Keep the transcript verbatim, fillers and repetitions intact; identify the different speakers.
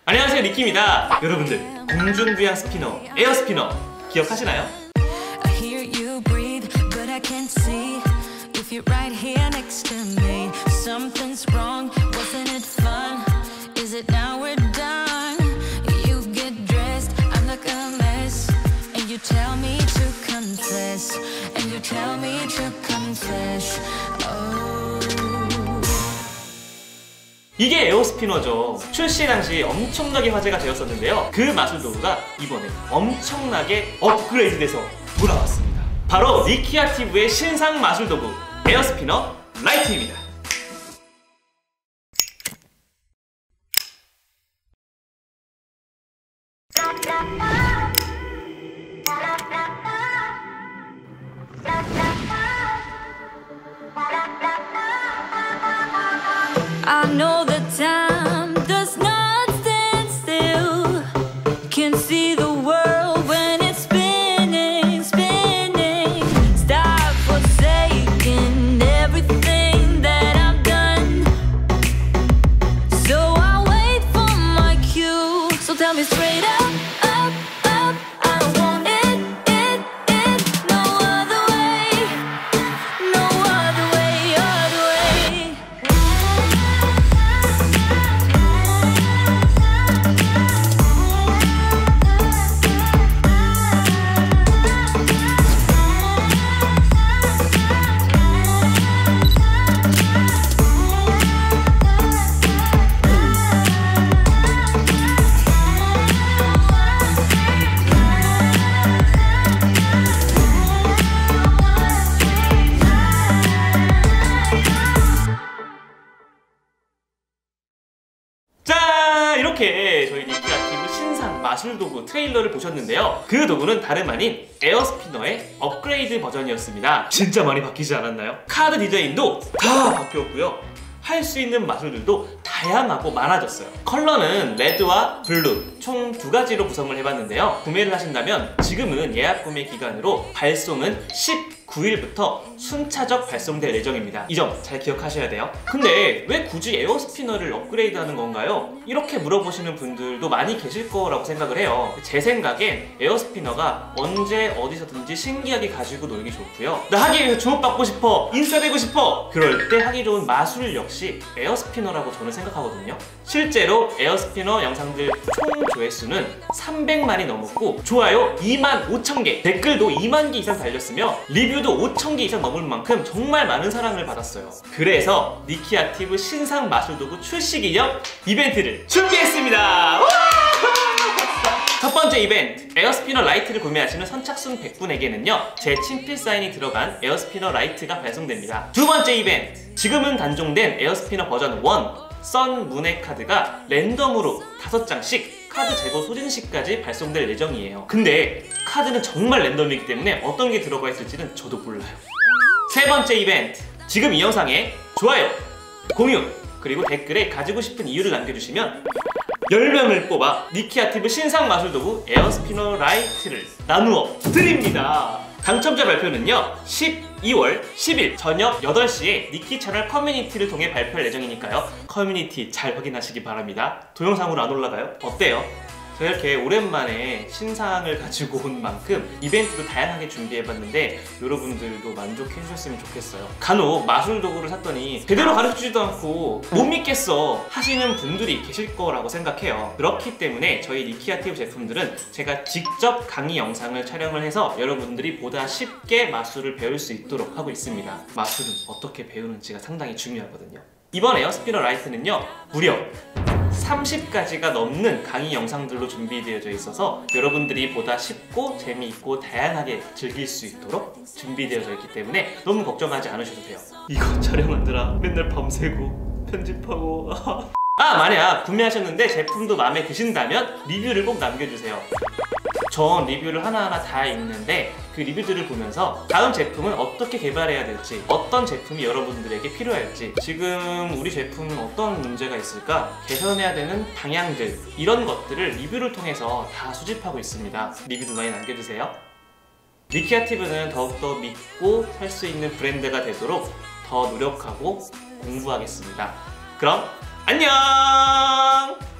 Speaker 1: 안녕하세요, 니키입니다. 여러분들, 공중부양 스피너, 에어 스피너 기억하시나요? 이게 에어스피너죠. 출시 당시 엄청나게 화제가 되었었는데요. 그 마술 도구가 이번에 엄청나게 업그레이드돼서 돌아왔습니다. 바로 니키아티브의 신상 마술 도구 에어스피너 라이트입니다.
Speaker 2: I know the time does not stand still. Can see the world when it's spinning, spinning. Stop forsaking everything that I've done. So I wait for my cue. So tell me straight up, up, up. I don't want it, it, it. No other way, no other way, other way.
Speaker 1: 자, 이렇게 저희 니키아티브 신상 마술 도구 트레일러를 보셨는데요. 그 도구는 다름 아닌 에어스피너의 업그레이드 버전이었습니다. 진짜 많이 바뀌지 않았나요? 카드 디자인도 다 바뀌었고요. 할 수 있는 마술들도 다양하고 많아졌어요. 컬러는 레드와 블루 총 두 가지로 구성을 해봤는데요. 구매를 하신다면 지금은 예약 구매 기간으로 발송은 십구 일부터 순차적 발송될 예정입니다. 이 점 잘 기억하셔야 돼요. 근데 왜 굳이 에어스피너를 업그레이드 하는 건가요? 이렇게 물어보시는 분들도 많이 계실 거라고 생각을 해요. 제 생각엔 에어스피너가 언제 어디서든지 신기하게 가지고 놀기 좋고요. 나 하기 위해서 주목받고 싶어, 인싸되고 싶어, 그럴 때 하기 좋은 마술 역시 에어스피너라고 저는 생각하거든요. 실제로 에어스피너 영상들 총 조회수는 삼백만이 넘었고 좋아요 이만 오천 개, 댓글도 이만 개 이상 달렸으며 리뷰도 오천 개 이상 넘을 만큼 정말 많은 사랑을 받았어요. 그래서 니키아티브 신상 마술 도구 출시 기념 이벤트를 준비했습니다. 첫 번째 이벤트, 에어스피너 라이트를 구매하시는 선착순 백 분에게는요 제 친필 사인이 들어간 에어스피너 라이트가 발송됩니다. 두 번째 이벤트, 지금은 단종된 에어스피너 버전 일 선 문의 카드가 랜덤으로 다섯 장씩 카드 재고 소진 시까지 발송될 예정이에요. 근데 카드는 정말 랜덤이기 때문에 어떤 게 들어가 있을지는 저도 몰라요. 세 번째 이벤트, 지금 이 영상에 좋아요, 공유, 그리고 댓글에 가지고 싶은 이유를 남겨주시면 열 명을 뽑아 니키아티브 신상 마술 도구 에어스피너 라이트를 나누어 드립니다. 당첨자 발표는요 십이월 십일 저녁 여덟 시에 니키 채널 커뮤니티를 통해 발표할 예정이니까요 커뮤니티 잘 확인하시기 바랍니다. 동영상으로 안 올라가요? 어때요? 제가 이렇게 오랜만에 신상을 가지고 온 만큼 이벤트도 다양하게 준비해봤는데 여러분들도 만족해 주셨으면 좋겠어요. 간혹 마술 도구를 샀더니 제대로 가르쳐주지도 않고 못 믿겠어 하시는 분들이 계실 거라고 생각해요. 그렇기 때문에 저희 니키아티브 제품들은 제가 직접 강의 영상을 촬영을 해서 여러분들이 보다 쉽게 마술을 배울 수 있도록 하고 있습니다. 마술은 어떻게 배우는지가 상당히 중요하거든요. 이번 에어스피너 라이트는요 무려 삼십 가지가 넘는 강의 영상들로 준비되어져 있어서 여러분들이 보다 쉽고 재미있고 다양하게 즐길 수 있도록 준비되어져 있기 때문에 너무 걱정하지 않으셔도 돼요. 이거 촬영하느라 맨날 밤새고 편집하고 아, 만약 구매하셨는데 제품도 마음에 드신다면 리뷰를 꼭 남겨주세요. 전 리뷰를 하나하나 다 읽는데 그 리뷰들을 보면서 다음 제품은 어떻게 개발해야 될지, 어떤 제품이 여러분들에게 필요할지, 지금 우리 제품은 어떤 문제가 있을까, 개선해야 되는 방향들, 이런 것들을 리뷰를 통해서 다 수집하고 있습니다. 리뷰도 많이 남겨주세요. 니키아티브는 더욱더 믿고 살 수 있는 브랜드가 되도록 더 노력하고 공부하겠습니다. 그럼 안녕!